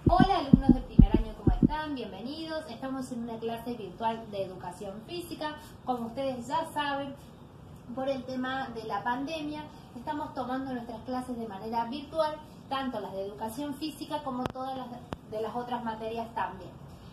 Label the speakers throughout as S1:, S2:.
S1: Hola alumnos de primer año, ¿cómo están? Bienvenidos. Estamos en una clase virtual de educación física. Como ustedes ya saben, por el tema de la pandemia, estamos tomando nuestras clases de manera virtual, tanto las de educación física como todas las otras materias también.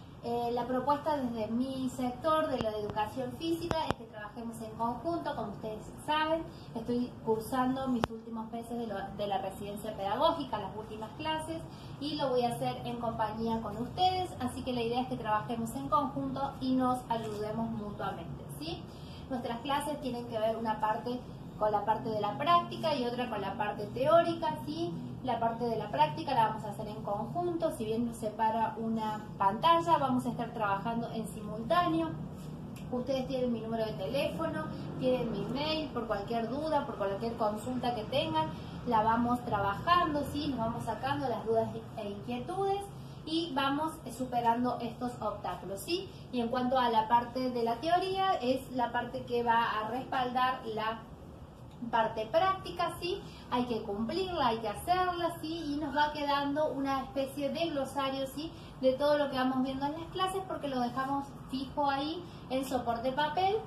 S1: La propuesta desde mi sector de la de educación física es que trabajemos en conjunto. Como ustedes saben, estoy cursando mis últimos meses de la residencia pedagógica, las últimas clases, y lo voy a hacer en compañía con ustedes, así que la idea es que trabajemos en conjunto y nos ayudemos mutuamente, ¿sí? Nuestras clases tienen que ver una parte con la parte de la práctica y otra con la parte teórica, ¿sí? La parte de la práctica la vamos a hacer en conjunto, si bien nos separa una pantalla, vamos a estar trabajando en simultáneo. Ustedes tienen mi número de teléfono, tienen mi mail, por cualquier duda, por cualquier consulta que tengan, la vamos trabajando, ¿sí? Nos vamos sacando las dudas e inquietudes y vamos superando estos obstáculos, ¿sí? Y en cuanto a la parte de la teoría, es la parte que va a respaldar la parte práctica, ¿sí? Hay que cumplirla, hay que hacerla, ¿sí? Y nos va quedando una especie de glosario, ¿sí? De todo lo que vamos viendo en las clases, porque lo dejamos fijo ahí en soporte papel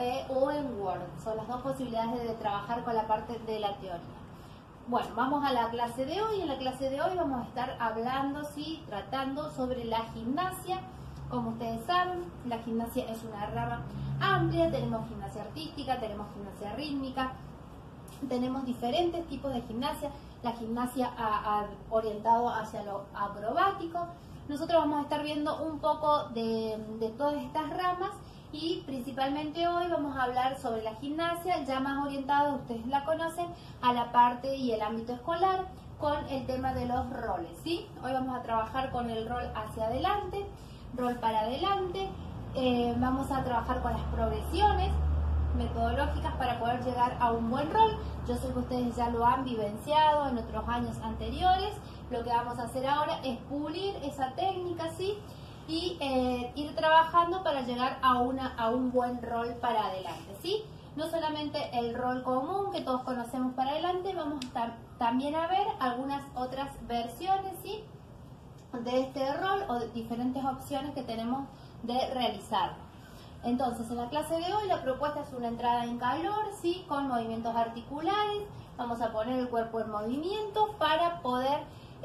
S1: o en Word. Son las dos posibilidades de trabajar con la parte de la teoría. Bueno, vamos a la clase de hoy. En la clase de hoy vamos a estar hablando, ¿sí? Tratando sobre la gimnasia. Como ustedes saben, la gimnasia es una rama amplia. Tenemos gimnasia artística, tenemos gimnasia rítmica, tenemos diferentes tipos de gimnasia. La gimnasia orientado hacia lo acrobático. Nosotros vamos a estar viendo un poco de todas estas ramas y principalmente hoy vamos a hablar sobre la gimnasia, ya más orientada, ustedes la conocen, a la parte y el ámbito escolar con el tema de los roles, ¿sí? Hoy vamos a trabajar con el rol hacia adelante, rol para adelante, vamos a trabajar con las progresiones metodológicas para poder llegar a un buen rol. Yo sé que ustedes ya lo han vivenciado en otros años anteriores. Lo que vamos a hacer ahora es pulir esa técnica, ¿sí? Y ir trabajando para llegar a un buen rol para adelante, ¿sí? No solamente el rol común que todos conocemos para adelante, vamos a estar también a ver algunas otras versiones, ¿sí? De este rol o de diferentes opciones que tenemos de realizarlo. Entonces, en la clase de hoy la propuesta es una entrada en calor, ¿sí? Con movimientos articulares. Vamos a poner el cuerpo en movimiento para poder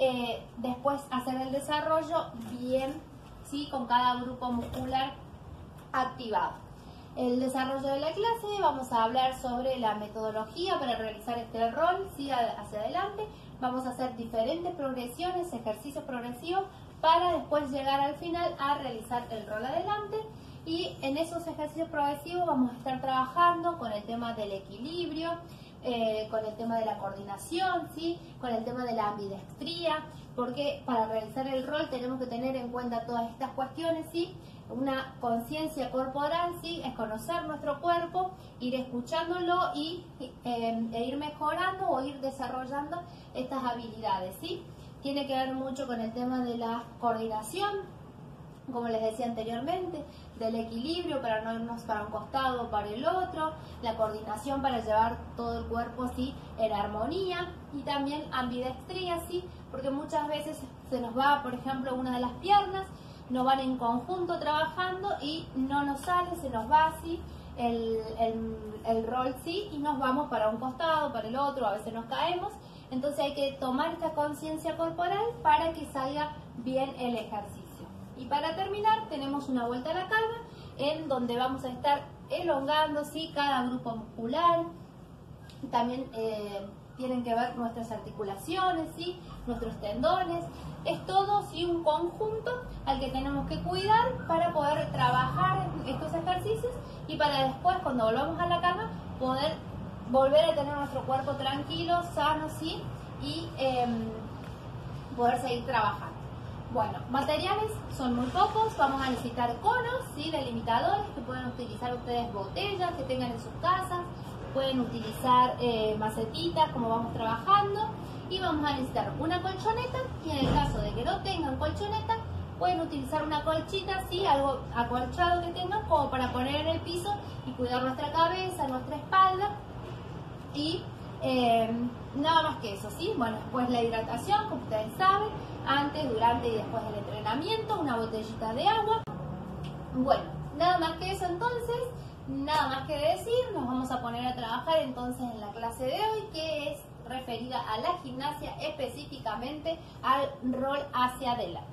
S1: después hacer el desarrollo bien, ¿sí? Con cada grupo muscular activado. El desarrollo de la clase, vamos a hablar sobre la metodología para realizar este rol, ¿sí? Hacia adelante. Vamos a hacer diferentes progresiones, ejercicios progresivos, para después llegar al final a realizar el rol adelante. Y en esos ejercicios progresivos vamos a estar trabajando con el tema del equilibrio, con el tema de la coordinación, ¿sí? Con el tema de la ambidextría, porque para realizar el rol tenemos que tener en cuenta todas estas cuestiones, ¿sí? Una conciencia corporal, ¿sí? Es conocer nuestro cuerpo, ir escuchándolo e ir mejorando o ir desarrollando estas habilidades, ¿sí? Tiene que ver mucho con el tema de la coordinación, como les decía anteriormente, del equilibrio para no irnos para un costado o para el otro, la coordinación para llevar todo el cuerpo, ¿sí? En armonía, y también ambidextría, ¿sí? Porque muchas veces se nos va, por ejemplo, una de las piernas, no van en conjunto trabajando y no nos sale, se nos va así el rol, ¿sí? Y nos vamos para un costado, para el otro, a veces nos caemos. Entonces hay que tomar esta conciencia corporal para que salga bien el ejercicio. Y para terminar tenemos una vuelta a la calma en donde vamos a estar elongando, ¿sí? Cada grupo muscular. También tienen que ver nuestras articulaciones, ¿sí? Nuestros tendones. Es todo, ¿sí? Un conjunto al que tenemos que cuidar para poder trabajar estos ejercicios y para después, cuando volvamos a la calma, poder volver a tener nuestro cuerpo tranquilo, sano, ¿sí? Y poder seguir trabajando. Bueno, materiales son muy pocos, vamos a necesitar conos, ¿sí? Delimitadores, que pueden utilizar ustedes botellas que tengan en sus casas, pueden utilizar macetitas como vamos trabajando, y vamos a necesitar una colchoneta, y en el caso de que no tengan colchoneta, pueden utilizar una colchita, ¿sí? Algo acolchado que tengan como para poner en el piso y cuidar nuestra cabeza, nuestra espalda, y Nada más que eso, ¿sí? Bueno, después la hidratación, como ustedes saben, antes, durante y después del entrenamiento, una botellita de agua. Bueno, nada más que eso entonces, nada más que decir, nos vamos a poner a trabajar entonces en la clase de hoy, que es referida a la gimnasia, específicamente al rol hacia adelante.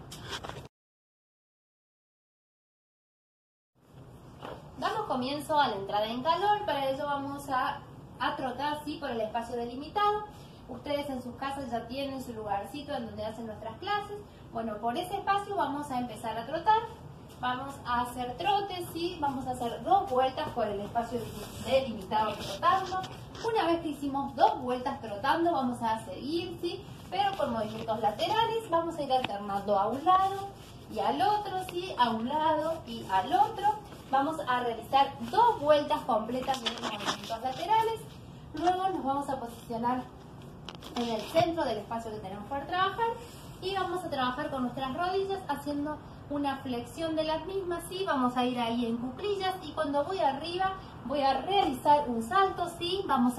S1: Damos comienzo a la entrada en calor, para ello vamos a trotar, ¿sí?, por el espacio delimitado. Ustedes en sus casas ya tienen su lugarcito en donde hacen nuestras clases. Bueno, por ese espacio vamos a empezar a trotar. Vamos a hacer trotes, ¿sí? Vamos a hacer 2 vueltas por el espacio delimitado trotando. Una vez que hicimos 2 vueltas trotando, vamos a seguir, ¿sí?, pero con movimientos laterales. Vamos a ir alternando a un lado y al otro, ¿sí?, a un lado y al otro. Vamos a realizar 2 vueltas completas de movimientos laterales. Luego nos vamos a posicionar en el centro del espacio que tenemos por trabajar y vamos a trabajar con nuestras rodillas haciendo una flexión de las mismas, ¿sí? Vamos a ir ahí en cuclillas y cuando voy arriba voy a realizar un salto, ¿sí? Vamos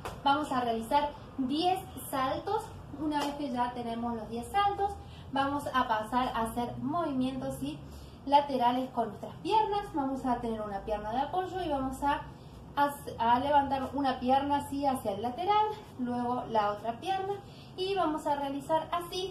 S1: a realizar 10 saltos. Una vez que ya tenemos los 10 saltos, vamos a pasar a hacer movimientos, ¿sí?, laterales con nuestras piernas. Vamos a tener una pierna de apoyo y vamos a levantar una pierna así hacia el lateral, luego la otra pierna y vamos a realizar así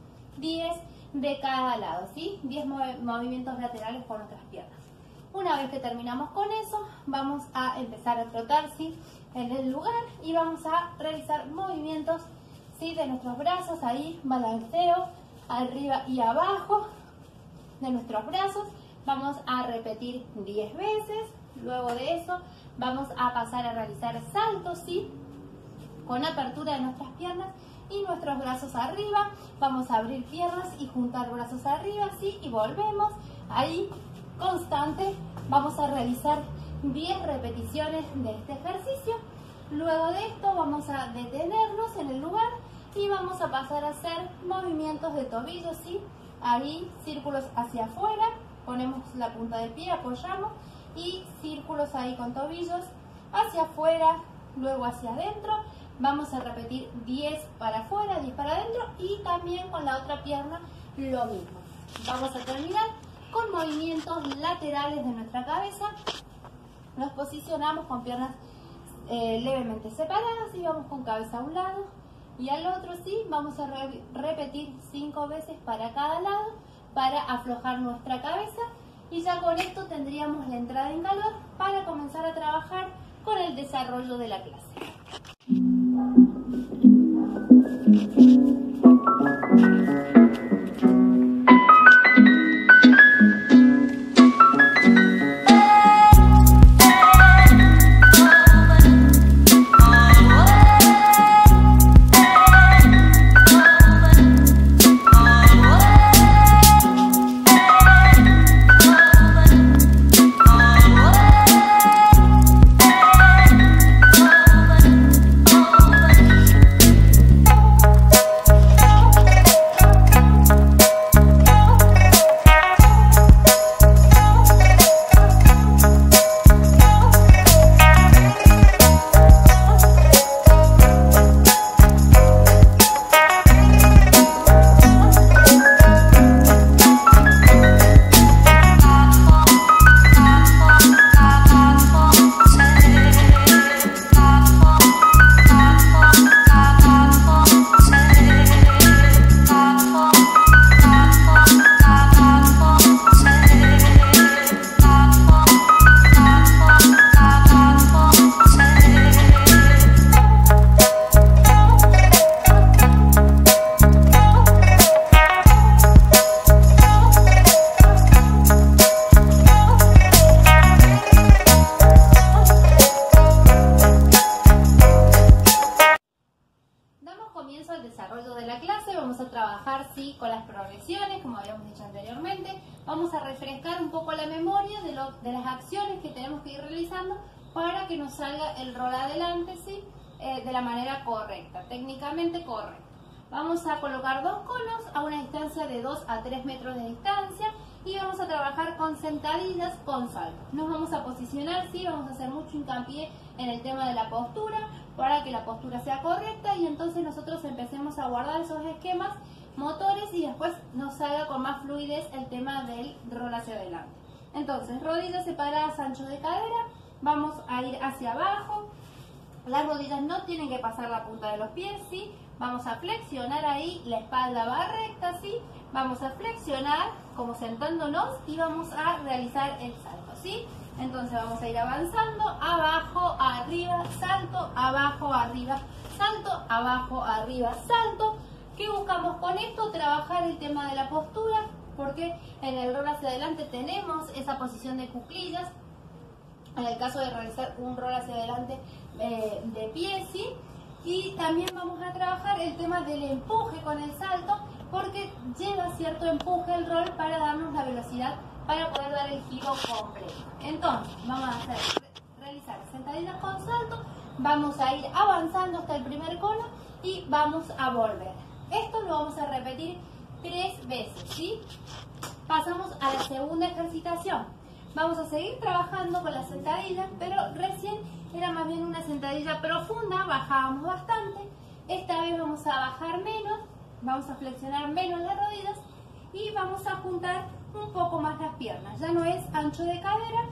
S1: 10 de cada lado, ¿sí? 10 movimientos laterales con nuestras piernas. Una vez que terminamos con eso, vamos a empezar a trotar, ¿sí?, en el lugar y vamos a realizar movimientos, ¿sí?, de nuestros brazos, ahí balanceo arriba y abajo de nuestros brazos. Vamos a repetir 10 veces. Luego de eso vamos a pasar a realizar saltos, ¿sí?, con apertura de nuestras piernas y nuestros brazos arriba. Vamos a abrir piernas y juntar brazos arriba, ¿sí?, y volvemos ahí constante. Vamos a realizar 10 repeticiones de este ejercicio. Luego de esto vamos a detenernos en el lugar y vamos a pasar a hacer movimientos de tobillos, ¿sí?, ahí círculos hacia afuera, ponemos la punta del pie, apoyamos y círculos ahí con tobillos hacia afuera, luego hacia adentro. Vamos a repetir 10 para afuera, 10 para adentro y también con la otra pierna lo mismo. Vamos a terminar con movimientos laterales de nuestra cabeza. Nos posicionamos con piernas levemente separadas y vamos con cabeza a un lado y al otro, ¿sí? Vamos a repetir 5 veces para cada lado para aflojar nuestra cabeza y ya con esto tendríamos la entrada en calor para comenzar a trabajar con el desarrollo de la clase. Con las progresiones, como habíamos dicho anteriormente, vamos a refrescar un poco la memoria de las acciones que tenemos que ir realizando para que nos salga el rol adelante, ¿sí?, de la manera correcta, técnicamente correcta. Vamos a colocar 2 conos a una distancia de 2 a 3 metros de distancia y vamos a trabajar con sentadillas con salto. Nos vamos a posicionar, ¿sí?, vamos a hacer mucho hincapié en el tema de la postura para que la postura sea correcta y entonces nosotros empecemos a guardar esos esquemas motores y después nos salga con más fluidez el tema del rol hacia adelante. Entonces, rodillas separadas, ancho de cadera, vamos a ir hacia abajo, las rodillas no tienen que pasar la punta de los pies, ¿sí? Vamos a flexionar ahí, la espalda va recta, ¿sí? Vamos a flexionar como sentándonos y vamos a realizar el salto, ¿sí? Entonces vamos a ir avanzando, abajo, arriba, salto, abajo, arriba, salto, abajo, arriba, salto. ¿Qué buscamos con esto? Trabajar el tema de la postura, porque en el rol hacia adelante tenemos esa posición de cuclillas, en el caso de realizar un rol hacia adelante de pie, ¿sí? Y también vamos a trabajar el tema del empuje con el salto, porque lleva cierto empuje el rol para darnos la velocidad para poder dar el giro completo. Entonces, vamos a realizar sentadillas con salto, vamos a ir avanzando hasta el primer cono y vamos a volver. Esto lo vamos a repetir 3 veces, ¿sí? Pasamos a la segunda ejercitación. Vamos a seguir trabajando con la sentadilla, pero recién era más bien una sentadilla profunda, bajábamos bastante. Esta vez vamos a bajar menos, vamos a flexionar menos las rodillas y vamos a juntar un poco más las piernas. Ya no es ancho de cadera,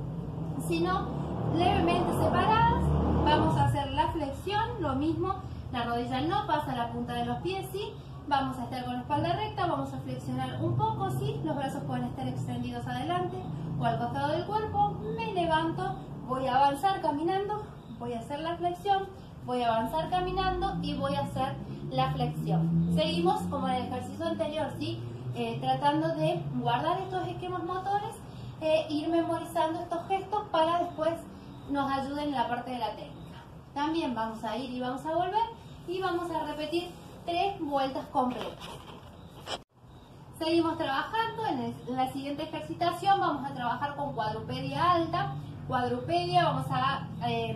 S1: sino levemente separadas. Vamos a hacer la flexión, lo mismo, la rodilla no pasa la punta de los pies, ¿sí? Vamos a estar con la espalda recta, vamos a flexionar un poco, ¿sí? Los brazos pueden estar extendidos adelante o al costado del cuerpo. Me levanto, voy a avanzar caminando, voy a hacer la flexión, voy a avanzar caminando y voy a hacer la flexión. Seguimos como en el ejercicio anterior, ¿sí? Tratando de guardar estos esquemas motores, ir memorizando estos gestos para después nos ayuden en la parte de la técnica. También vamos a ir y vamos a volver y vamos a repetir 3 vueltas completas. Seguimos trabajando. En la siguiente ejercitación vamos a trabajar con cuadrupedia alta. Cuadrupedia, vamos a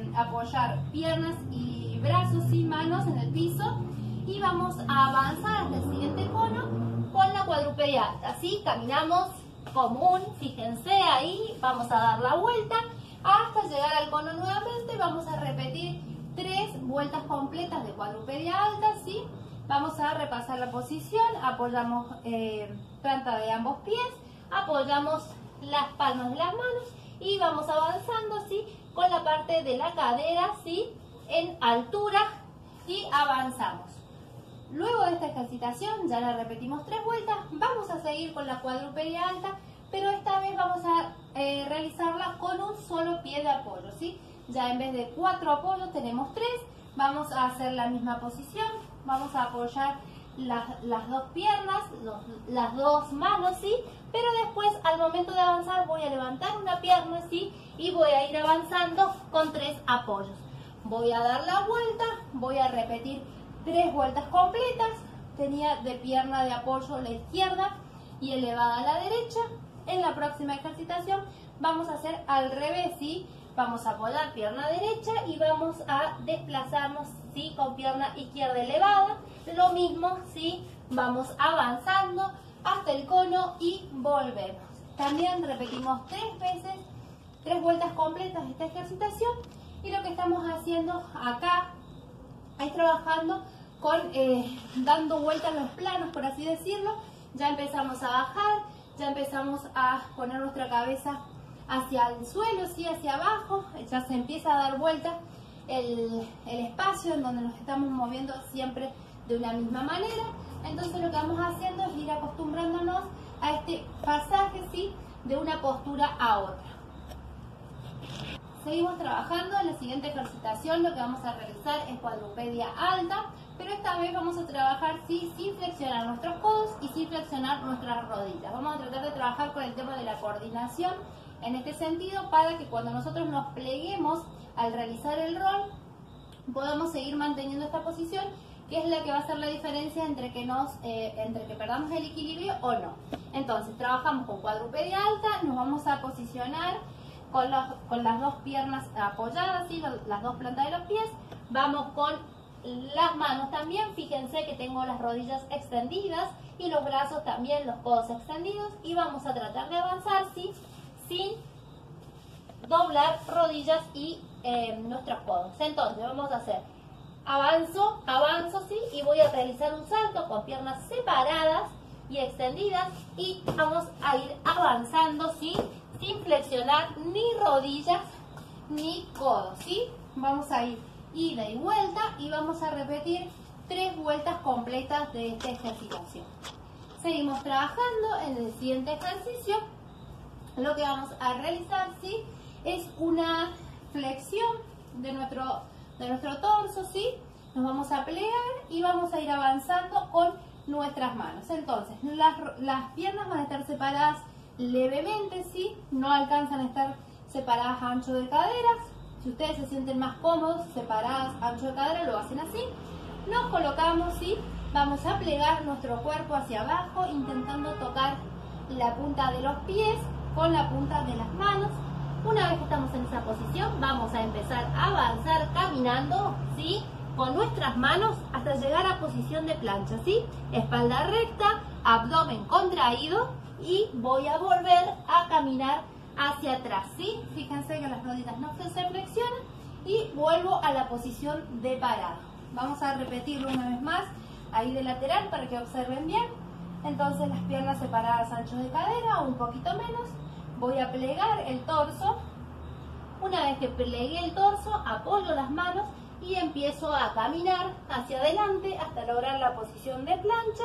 S1: apoyar piernas y brazos y manos en el piso y vamos a avanzar hasta el siguiente cono con la cuadrupedia alta, ¿sí? Caminamos común, fíjense ahí, vamos a dar la vuelta hasta llegar al cono nuevamente. Vamos a repetir 3 vueltas completas de cuadrupedia alta, ¿sí? Vamos a repasar la posición, apoyamos planta de ambos pies, apoyamos las palmas de las manos y vamos avanzando, ¿sí? Con la parte de la cadera, ¿sí? En altura y avanzamos. Luego de esta ejercitación, ya la repetimos 3 vueltas, vamos a seguir con la cuadrupedia alta, pero esta vez vamos a realizarla con un solo pie de apoyo, ¿sí? Ya en vez de 4 apoyos tenemos 3, vamos a hacer la misma posición, vamos a apoyar las 2 piernas, las 2 manos, ¿sí? Pero después al momento de avanzar voy a levantar una pierna, ¿sí? Y voy a ir avanzando con 3 apoyos. Voy a dar la vuelta, voy a repetir 3 vueltas completas. Tenía de pierna de apoyo la izquierda y elevada a la derecha. En la próxima ejercitación vamos a hacer al revés, ¿sí? Vamos a apoyar pierna derecha y vamos a desplazarnos, ¿sí? Con pierna izquierda elevada. Lo mismo, ¿sí? Vamos avanzando hasta el cono y volvemos. También repetimos 3 veces, 3 vueltas completas de esta ejercitación. Y lo que estamos haciendo acá es trabajando con dando vueltas los planos, por así decirlo. Ya empezamos a bajar, ya empezamos a poner nuestra cabeza hacia el suelo, ¿sí? Hacia abajo, ya se empieza a dar vuelta el espacio en donde nos estamos moviendo siempre de una misma manera. Entonces lo que vamos haciendo es ir acostumbrándonos a este pasaje, ¿sí? De una postura a otra. Seguimos trabajando. En la siguiente ejercitación lo que vamos a realizar es cuadrupedia alta, pero esta vez vamos a trabajar, ¿sí? Sin flexionar nuestros codos y sin flexionar nuestras rodillas. Vamos a tratar de trabajar con el tema de la coordinación en este sentido para que cuando nosotros nos pleguemos al realizar el rol podamos seguir manteniendo esta posición, que es la que va a hacer la diferencia entre que perdamos el equilibrio o no. Entonces trabajamos con cuadrupedia alta, nos vamos a posicionar con las 2 piernas apoyadas, ¿sí? Las 2 plantas de los pies. Vamos con las manos también, fíjense que tengo las rodillas extendidas y los brazos también, los codos extendidos, y vamos a tratar de avanzar, ¿sí? Sin doblar rodillas y nuestros codos. Entonces vamos a hacer avanzo, ¿sí? Y voy a realizar un salto con piernas separadas y extendidas y vamos a ir avanzando, ¿sí? Sin flexionar ni rodillas ni codos, ¿sí? Vamos a ir ida y vuelta y vamos a repetir 3 vueltas completas de esta ejercitación. Seguimos trabajando en el siguiente ejercicio. Lo que vamos a realizar, ¿sí? Es una flexión de nuestro torso, ¿sí? Nos vamos a plegar y vamos a ir avanzando con nuestras manos. Entonces, las piernas van a estar separadas levemente, ¿sí? No alcanzan a estar separadas a ancho de caderas. Si ustedes se sienten más cómodos, separadas a ancho de cadera, lo hacen así. Nos colocamos, ¿sí? Vamos a plegar nuestro cuerpo hacia abajo, intentando tocar la punta de los pies con la punta de las manos. Una vez que estamos en esa posición, vamos a empezar a avanzar caminando, ¿sí? Con nuestras manos hasta llegar a posición de plancha, ¿sí? Espalda recta, abdomen contraído y voy a volver a caminar hacia atrás, ¿sí? Fíjense que las rodillas no se flexionan y vuelvo a la posición de parado. Vamos a repetirlo una vez más, ahí de lateral para que observen bien. Entonces las piernas separadas ancho de cadera o un poquito menos. Voy a plegar el torso. Una vez que plegué el torso, apoyo las manos y empiezo a caminar hacia adelante hasta lograr la posición de plancha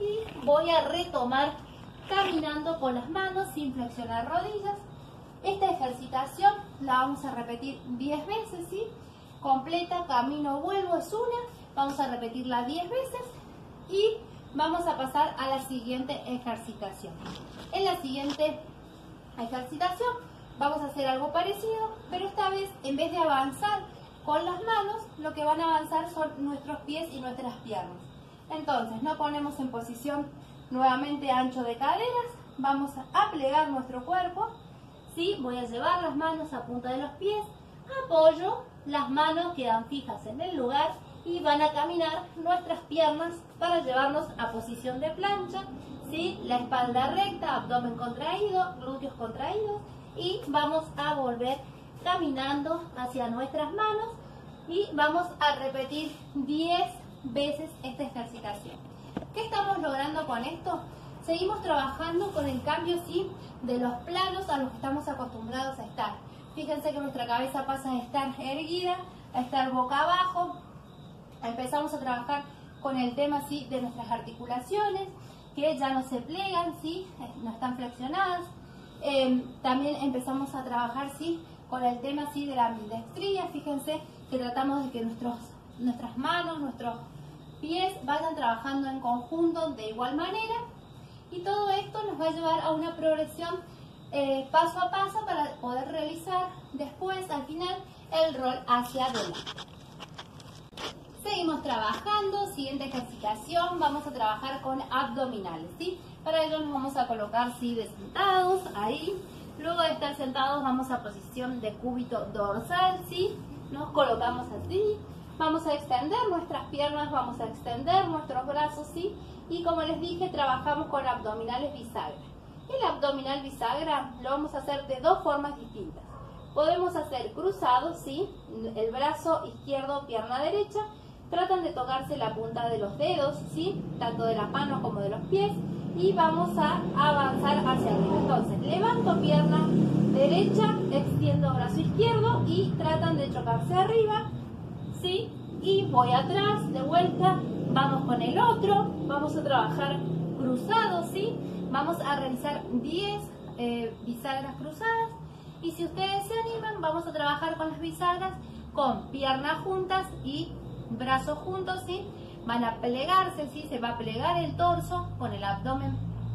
S1: y voy a retomar caminando con las manos sin flexionar rodillas. Esta ejercitación la vamos a repetir 10 veces, ¿sí? Completa, camino, vuelvo, es una. Vamos a repetirla 10 veces y vamos a pasar a la siguiente ejercitación. En la siguiente ejercitación vamos a hacer algo parecido, pero esta vez en vez de avanzar con las manos, lo que van a avanzar son nuestros pies y nuestras piernas. Entonces nos ponemos en posición nuevamente ancho de caderas, vamos a plegar nuestro cuerpo, ¿sí? Voy a llevar las manos a punta de los pies, apoyo, las manos quedan fijas en el lugar y van a caminar nuestras piernas para llevarnos a posición de plancha, ¿sí? La espalda recta, abdomen contraído, glúteos contraídos y vamos a volver caminando hacia nuestras manos y vamos a repetir 10 veces esta ejercitación. ¿Qué estamos logrando con esto? Seguimos trabajando con el cambio, ¿sí? De los planos a los que estamos acostumbrados a estar. Fíjense que nuestra cabeza pasa de estar erguida a estar boca abajo. Empezamos a trabajar con el tema, ¿sí? De nuestras articulaciones, que ya no se plegan, ¿sí? No están flexionadas. También empezamos a trabajar, ¿sí? Con el tema, ¿sí? De la ambidextría. Fíjense que tratamos de que nuestras manos, nuestros pies vayan trabajando en conjunto de igual manera. Y todo esto nos va a llevar a una progresión paso a paso para poder realizar después, al final, el rol hacia adelante. Seguimos trabajando, siguiente ejercitación, vamos a trabajar con abdominales, ¿sí? Para ello nos vamos a colocar, ¿sí? De sentados, ahí. Luego de estar sentados vamos a posición de cúbito dorsal, ¿sí? Nos colocamos así. Vamos a extender nuestras piernas, vamos a extender nuestros brazos, ¿sí? Y como les dije, trabajamos con abdominales bisagra. El abdominal bisagra lo vamos a hacer de 2 formas distintas. Podemos hacer cruzados, ¿sí? El brazo izquierdo, pierna derecha. Tratan de tocarse la punta de los dedos, ¿sí? Tanto de las manos como de los pies. Y vamos a avanzar hacia arriba. Entonces, levanto pierna derecha, extiendo brazo izquierdo y tratan de chocarse arriba, ¿sí? Y voy atrás, de vuelta, vamos con el otro, vamos a trabajar cruzados, ¿sí? Vamos a realizar 10 bisagras cruzadas y si ustedes se animan, vamos a trabajar con las bisagras con piernas juntas y brazos juntos, ¿sí? Van a plegarse, ¿sí? Se va a plegar el torso con el abdomen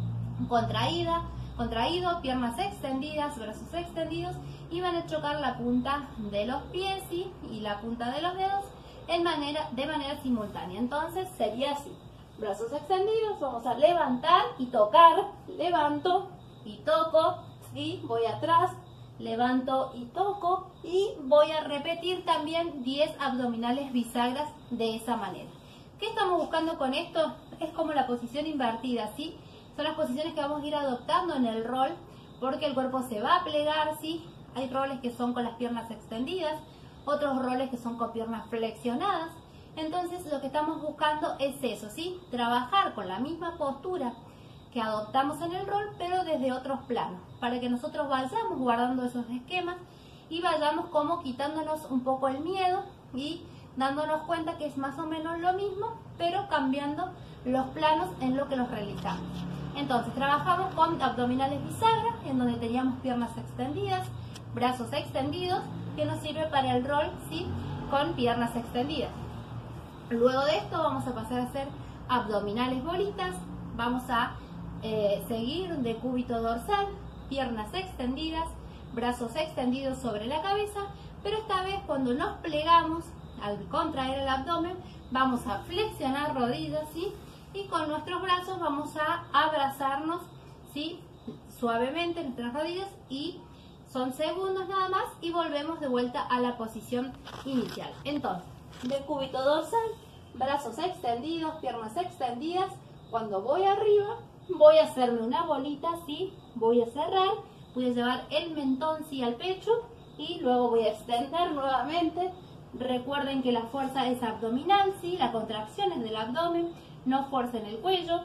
S1: contraído, piernas extendidas, brazos extendidos y van a chocar la punta de los pies, ¿sí? Y la punta de los dedos de manera simultánea. Entonces sería así: brazos extendidos, vamos a levantar y tocar, levanto y toco, ¿sí? Voy atrás, levanto y toco y voy a repetir también 10 abdominales bisagras de esa manera. ¿Qué estamos buscando con esto? Es como la posición invertida, ¿sí? Son las posiciones que vamos a ir adoptando en el rol porque el cuerpo se va a plegar, ¿sí? Hay roles que son con las piernas extendidas, otros roles que son con piernas flexionadas. Entonces lo que estamos buscando es eso, ¿sí? Trabajar con la misma postura que adoptamos en el rol, pero desde otros planos, para que nosotros vayamos guardando esos esquemas y vayamos como quitándonos un poco el miedo y dándonos cuenta que es más o menos lo mismo, pero cambiando los planos en lo que los realizamos. Entonces trabajamos con abdominales bisagra, en donde teníamos piernas extendidas, brazos extendidos, que nos sirve para el rol, ¿sí? Con piernas extendidas. Luego de esto vamos a pasar a hacer abdominales bolitas, vamos a seguir de cúbito dorsal, piernas extendidas, brazos extendidos sobre la cabeza, pero esta vez cuando nos plegamos, al contraer el abdomen, vamos a flexionar rodillas, ¿sí? Y con nuestros brazos vamos a abrazarnos, ¿sí? Suavemente nuestras rodillas, y son segundos nada más y volvemos de vuelta a la posición inicial. Entonces, de cúbito dorsal, brazos extendidos, piernas extendidas. Cuando voy arriba, voy a hacerme una bolita, ¿sí? Voy a cerrar, voy a llevar el mentón, ¿sí? Al pecho, y luego voy a extender nuevamente. Recuerden que la fuerza es abdominal, ¿sí? La contracción es del abdomen, no fuercen el cuello,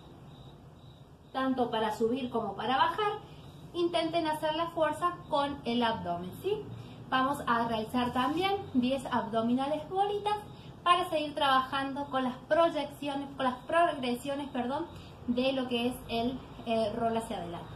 S1: tanto para subir como para bajar. Intenten hacer la fuerza con el abdomen, ¿sí? Vamos a realizar también 10 abdominales bolitas para seguir trabajando con las proyecciones, con las progresiones, perdón, de lo que es el rol hacia adelante.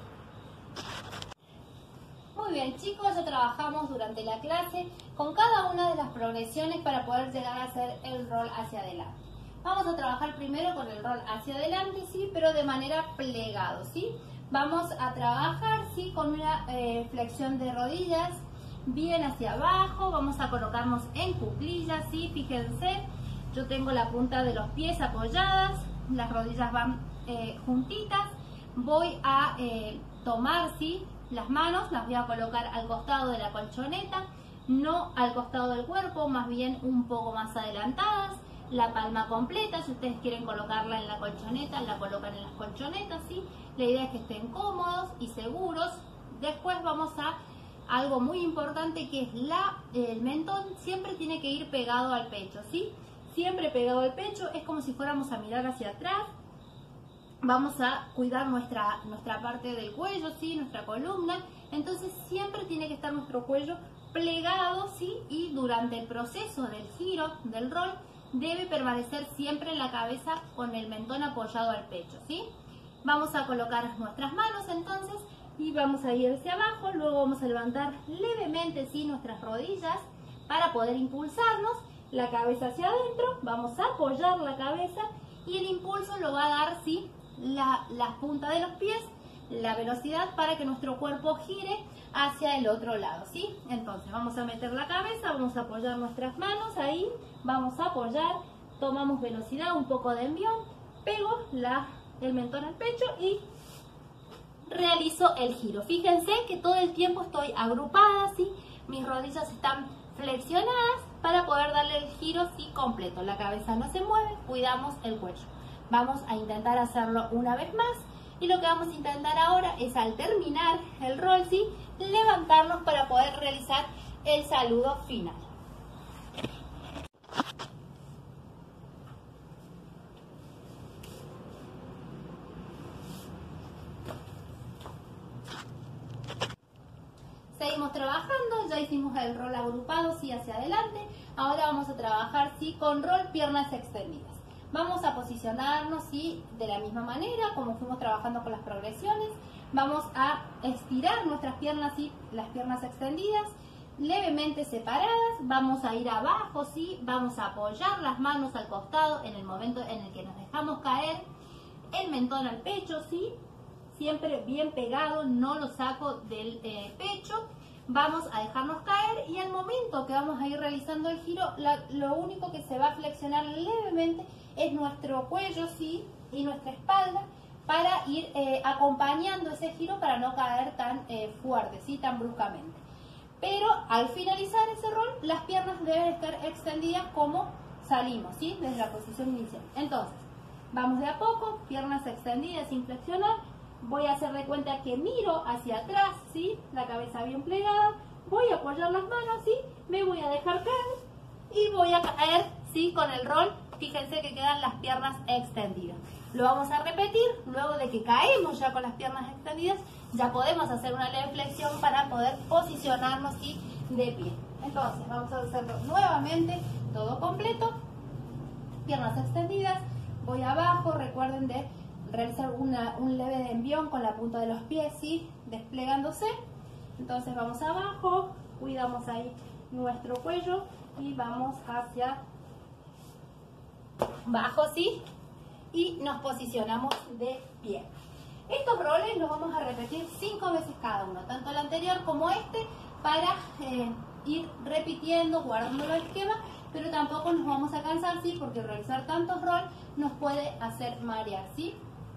S1: Muy bien, chicos, ya trabajamos durante la clase con cada una de las progresiones para poder llegar a hacer el rol hacia adelante. Vamos a trabajar primero con el rol hacia adelante, ¿sí? Pero de manera plegado, ¿sí? Vamos a trabajar, ¿sí? Con una flexión de rodillas bien hacia abajo. Vamos a colocarnos en cuclillas, ¿sí? Fíjense, yo tengo la punta de los pies apoyadas, las rodillas van juntitas. Voy a tomar, ¿sí? Las manos, las voy a colocar al costado de la colchoneta, no al costado del cuerpo, más bien un poco más adelantadas. La palma completa, si ustedes quieren colocarla en la colchoneta, la colocan en las colchonetas, ¿sí? La idea es que estén cómodos y seguros. Después vamos a algo muy importante, que es el mentón siempre tiene que ir pegado al pecho, ¿sí? Siempre pegado al pecho, es como si fuéramos a mirar hacia atrás. Vamos a cuidar nuestra parte del cuello, ¿sí? Nuestra columna. Entonces siempre tiene que estar nuestro cuello plegado, ¿sí? Y durante el proceso del giro, del rol, debe permanecer siempre la cabeza con el mentón apoyado al pecho, ¿sí? Vamos a colocar nuestras manos entonces y vamos a ir hacia abajo. Luego vamos a levantar levemente, ¿sí? Nuestras rodillas para poder impulsarnos. La cabeza hacia adentro, vamos a apoyar la cabeza y el impulso lo va a dar, ¿sí? La punta de los pies, la velocidad para que nuestro cuerpo gire hacia el otro lado, ¿sí? Entonces vamos a meter la cabeza, vamos a apoyar nuestras manos ahí, vamos a apoyar, tomamos velocidad, un poco de envión, pego el mentón al pecho y realizo el giro. Fíjense que todo el tiempo estoy agrupada, ¿sí? Mis rodillas están flexionadas para poder darle el giro, ¿sí? Completo. La cabeza no se mueve, cuidamos el cuello. Vamos a intentar hacerlo una vez más. Y lo que vamos a intentar ahora es, al terminar el rol, ¿sí? Levantarnos para poder realizar el saludo final. Seguimos trabajando, ya hicimos el rol agrupado, ¿sí? Hacia adelante. Ahora vamos a trabajar, ¿sí? Con rol piernas extendidas. Vamos a posicionarnos, ¿sí? De la misma manera como fuimos trabajando con las progresiones. Vamos a estirar nuestras piernas, ¿sí? Las piernas extendidas, levemente separadas. Vamos a ir abajo, ¿sí? Vamos a apoyar las manos al costado en el momento en el que nos dejamos caer. El mentón al pecho, ¿sí? Siempre bien pegado, no lo saco del pecho. Vamos a dejarnos caer y al momento que vamos a ir realizando el giro, lo único que se va a flexionar levemente es nuestro cuello, ¿sí? Y nuestra espalda, para ir acompañando ese giro para no caer tan fuerte, ¿sí? Tan bruscamente. Pero al finalizar ese rol, las piernas deben estar extendidas como salimos, ¿sí? Desde la posición inicial. Entonces, vamos de a poco, piernas extendidas sin flexionar. Voy a hacer de cuenta que miro hacia atrás, ¿sí? La cabeza bien plegada. Voy a apoyar las manos, ¿sí? me voy a dejar caer y voy a caer, ¿sí? Con el roll, fíjense que quedan las piernas extendidas. Lo vamos a repetir, luego de que caemos ya con las piernas extendidas, ya podemos hacer una leve flexión para poder posicionarnos, ¿sí? De pie. Entonces vamos a hacerlo nuevamente, todo completo, piernas extendidas, voy abajo, recuerden de realizar un leve envión con la punta de los pies, ¿sí? Desplegándose. Entonces vamos abajo, cuidamos ahí nuestro cuello y vamos hacia abajo, ¿sí? Y nos posicionamos de pie. Estos roles los vamos a repetir 5 veces cada uno, tanto el anterior como este, para ir repitiendo, guardando el esquema, pero tampoco nos vamos a cansar, ¿sí? Porque realizar tantos roles nos puede hacer marear, ¿sí?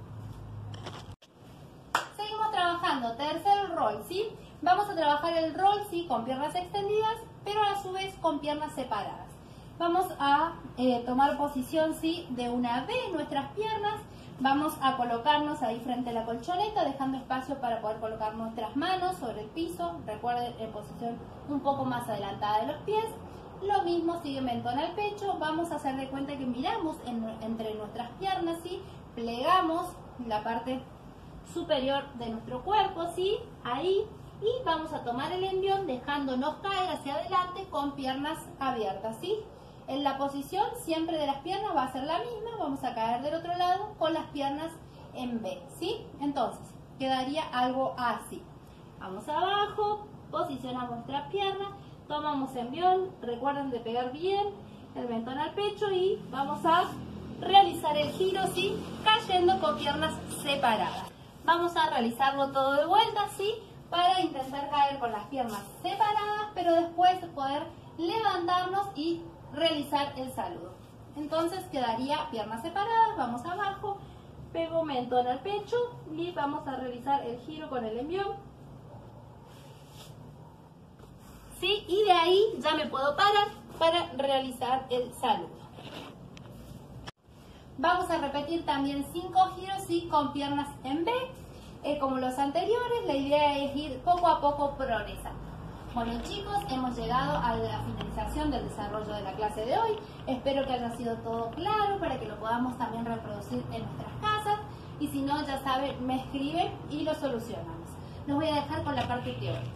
S1: Seguimos trabajando, tercer rol, ¿sí? Vamos a trabajar el rol, ¿sí? Con piernas extendidas, pero a su vez con piernas separadas. Vamos a tomar posición, ¿sí? De una V en nuestras piernas. Vamos a colocarnos ahí frente a la colchoneta, dejando espacio para poder colocar nuestras manos sobre el piso. Recuerden, en posición un poco más adelantada de los pies. Lo mismo, sigue mentón al pecho. Vamos a hacer de cuenta que miramos entre nuestras piernas, ¿sí? Plegamos la parte superior de nuestro cuerpo, ¿sí? Ahí. Y vamos a tomar el envión dejándonos caer hacia adelante con piernas abiertas, ¿sí? En la posición siempre de las piernas va a ser la misma, vamos a caer del otro lado con las piernas en V, ¿sí? Entonces, quedaría algo así. Vamos abajo, posicionamos nuestra pierna, tomamos envión, recuerden de pegar bien el mentón al pecho y vamos a realizar el giro, ¿sí? Cayendo con piernas separadas. Vamos a realizarlo todo de vuelta, ¿sí? Para intentar caer con las piernas separadas, pero después poder levantarnos y realizar el saludo. Entonces quedaría piernas separadas, vamos abajo, pego mentón al pecho y vamos a realizar el giro con el envión. ¿Sí? Y de ahí ya me puedo parar para realizar el saludo. Vamos a repetir también 5 giros, ¿sí? Con piernas en V. Como los anteriores, la idea es ir poco a poco progresando. Bueno chicos, hemos llegado a la finalización del desarrollo de la clase de hoy. Espero que haya sido todo claro para que lo podamos también reproducir en nuestras casas. Y si no, ya saben, me escriben y lo solucionamos. Los voy a dejar con la parte teórica.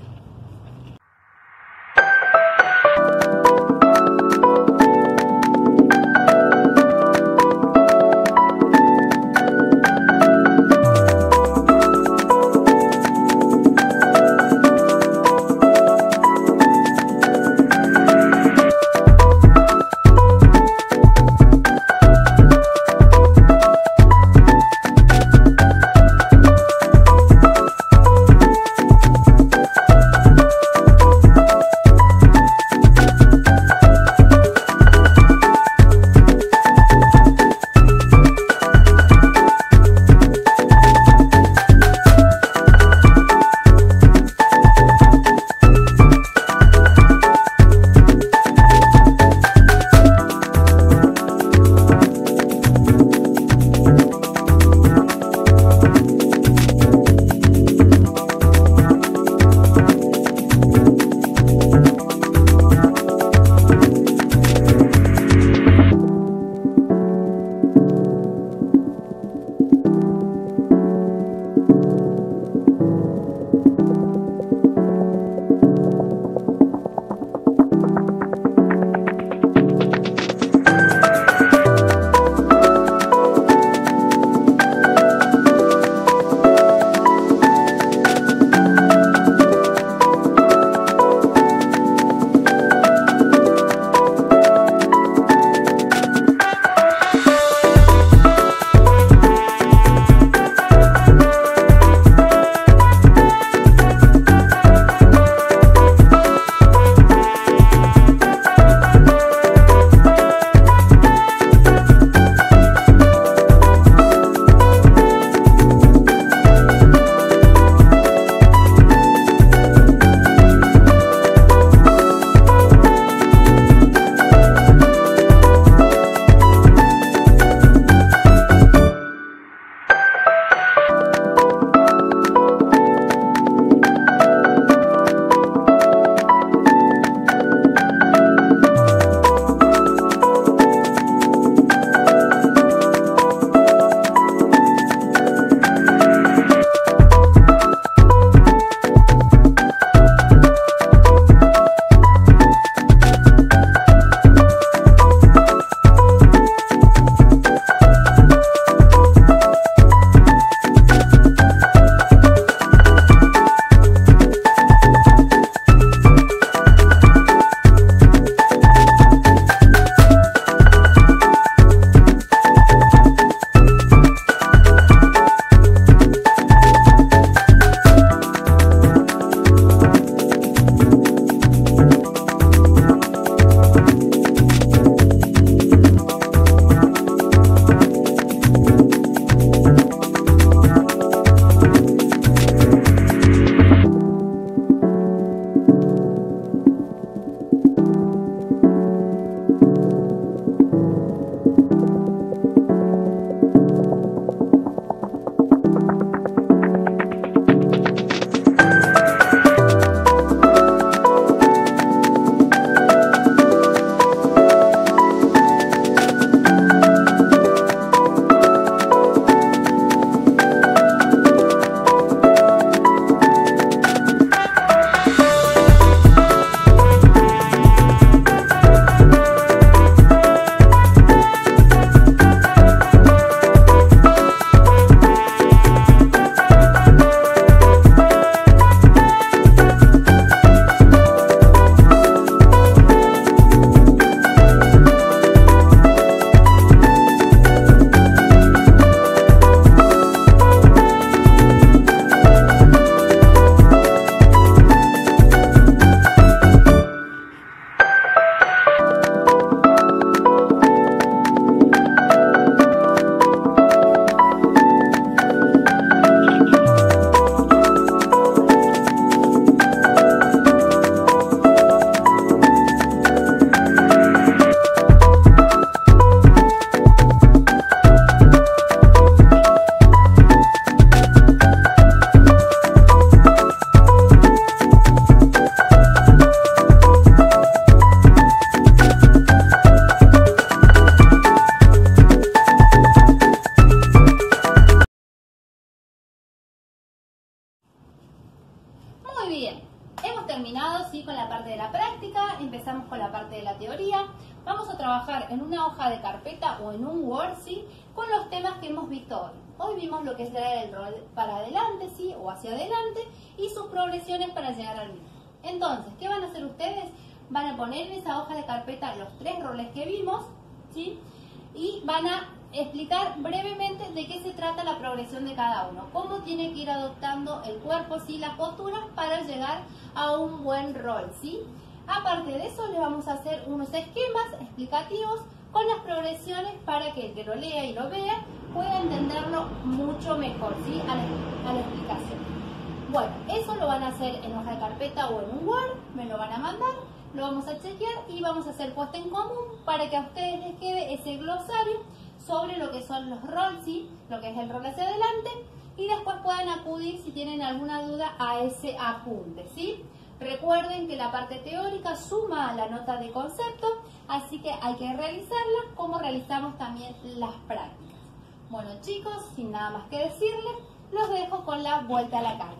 S1: carpeta o en un Word, ¿sí? Con los temas que hemos visto hoy. Hoy vimos lo que es el rol para adelante, ¿sí? O hacia adelante y sus progresiones para llegar al mismo. Entonces, ¿qué van a hacer ustedes? Van a poner en esa hoja de carpeta los 3 roles que vimos, ¿sí? Y van a explicar brevemente de qué se trata la progresión de cada uno, cómo tiene que ir adoptando el cuerpo, ¿sí? Las posturas para llegar a un buen rol, ¿sí? Aparte de eso, le vamos a hacer unos esquemas explicativos con las progresiones para que el que lo lea y lo vea pueda entenderlo mucho mejor, ¿sí? A la explicación. Bueno, eso lo van a hacer en hoja de carpeta o en un Word, me lo van a mandar, lo vamos a chequear y vamos a hacer puesta en común para que a ustedes les quede ese glosario sobre lo que son los roles, ¿sí? Lo que es el rol hacia adelante, y después puedan acudir si tienen alguna duda a ese apunte, ¿sí? Recuerden que la parte teórica suma a la nota de concepto, así que hay que realizarla como realizamos también las prácticas. Bueno chicos, sin nada más que decirles, los dejo con la vuelta a la carta.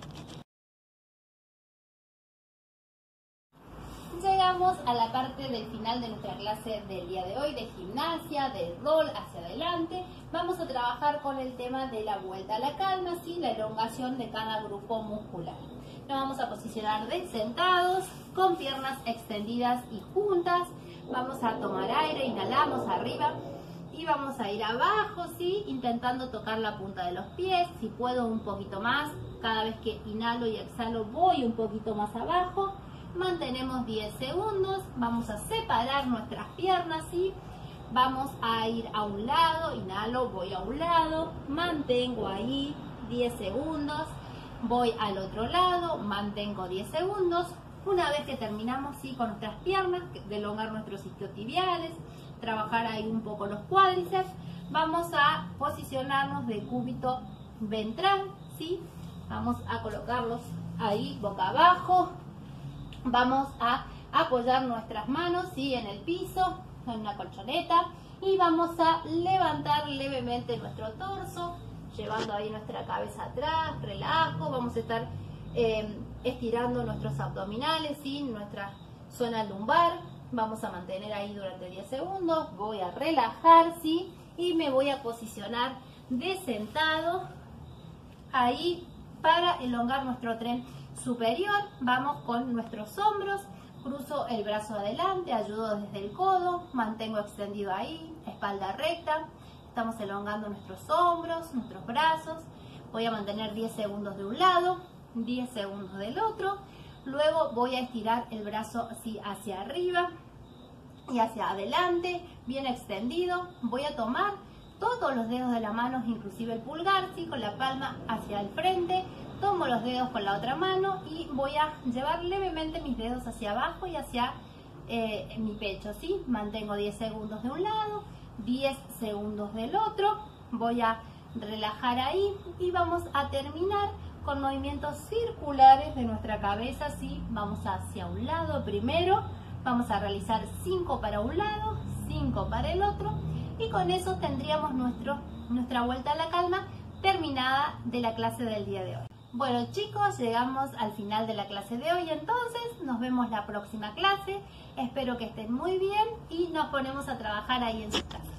S1: Llegamos a la parte del final de nuestra clase del día de hoy, de gimnasia, de rol hacia adelante. Vamos a trabajar con el tema de la vuelta a la calma, ¿sí? La elongación de cada grupo muscular. Nos vamos a posicionar de sentados, con piernas extendidas y juntas. Vamos a tomar aire, inhalamos arriba y vamos a ir abajo, ¿sí? Intentando tocar la punta de los pies, si puedo un poquito más. Cada vez que inhalo y exhalo voy un poquito más abajo. Mantenemos 10 segundos, vamos a separar nuestras piernas, ¿sí? Vamos a ir a un lado, inhalo, voy a un lado, mantengo ahí 10 segundos, voy al otro lado, mantengo 10 segundos. Una vez que terminamos, ¿sí? Con nuestras piernas, de elongar nuestros isquiotibiales, trabajar ahí un poco los cuádriceps, vamos a posicionarnos de cúbito ventral, ¿sí? Vamos a colocarlos ahí boca abajo. Vamos a apoyar nuestras manos, ¿sí? En el piso, en una colchoneta, y vamos a levantar levemente nuestro torso, llevando ahí nuestra cabeza atrás, relajo. Vamos a estar estirando nuestros abdominales, ¿sí? Nuestra zona lumbar. Vamos a mantener ahí durante 10 segundos. Voy a relajar, ¿sí? Y me voy a posicionar de sentado ahí para elongar nuestro tren superior. Vamos con nuestros hombros, cruzo el brazo adelante, ayudo desde el codo, mantengo extendido ahí, espalda recta. Estamos elongando nuestros hombros, nuestros brazos. Voy a mantener 10 segundos de un lado, 10 segundos del otro. Luego voy a estirar el brazo así hacia arriba y hacia adelante, bien extendido. Voy a tomar todos los dedos de la mano, inclusive el pulgar, ¿sí? Con la palma hacia el frente. Tomo los dedos con la otra mano y voy a llevar levemente mis dedos hacia abajo y hacia mi pecho, ¿sí? Mantengo 10 segundos de un lado, 10 segundos del otro. Voy a relajar ahí y vamos a terminar con movimientos circulares de nuestra cabeza, ¿sí? Vamos hacia un lado primero, vamos a realizar 5 para un lado, 5 para el otro, y con eso tendríamos nuestra vuelta a la calma terminada de la clase del día de hoy. Bueno chicos, llegamos al final de la clase de hoy, entonces nos vemos la próxima clase. Espero que estén muy bien y nos ponemos a trabajar ahí en sus casas.